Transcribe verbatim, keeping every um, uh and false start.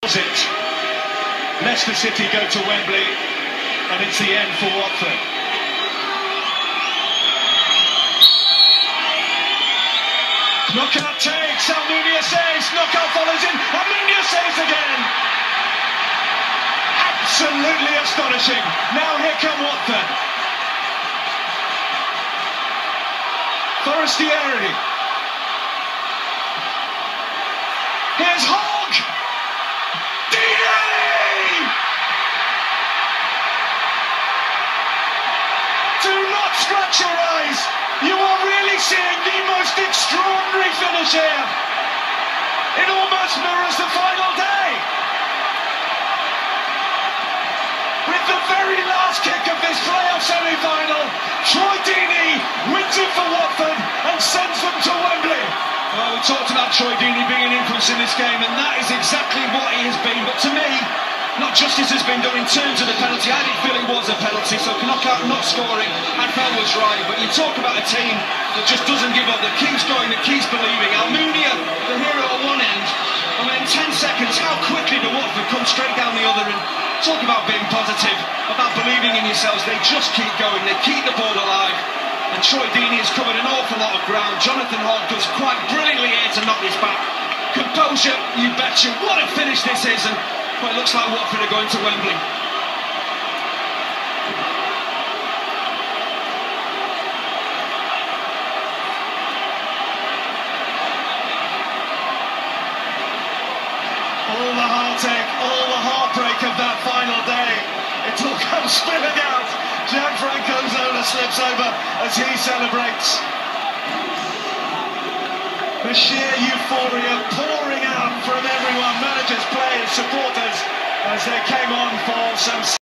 It. Leicester City go to Wembley, and it's the end for Watford. Knockout takes, Almunia saves, knockout follows in, Almunia saves again! Absolutely astonishing. Now here come Watford. Forestieri. Here's Hogg! Deeney! Do not scratch your eyes! You are really seeing the most extraordinary finish here! It almost mirrors the final day! With the very last kick of this playoff semi-final, Troy Deeney wins it for Watford and sends them to Wembley. Well, we talked about Troy Deeney being an influence in this game, and that is exactly what he has been. But to me, not justice has been done in terms of the penalty. I didn't feel it was a penalty, so Knockout not scoring, I felt was right. But you talk about a team that just doesn't give up, that keeps going, that keeps believing. Almunia, the hero at one end, and then ten seconds, how quickly the Watford come straight down the other. And talk about being positive, about believing in yourselves. They just keep going, they keep the ball alive. And Troy Deeney has covered an awful lot of ground. Jonathan Hogg does quite brilliantly here to knock this back. Composure, you betcha. What a finish this is. And well, it looks like Watford are going to Wembley. All the heartache, all the heartbreak of that final day. It all comes spilling out. Gianfranco Zola slips over as he celebrates. The sheer euphoria pouring out from everyone, managers, players, supporters, as they came on for some